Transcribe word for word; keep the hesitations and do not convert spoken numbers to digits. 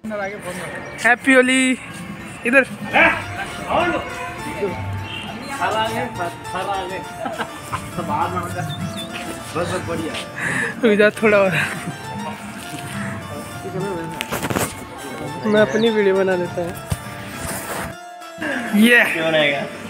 Happy Holi. इधर बस बस बढ़िया। रुक थोड़ा और, मैं अपनी वीडियो बना लेता हूँ। ये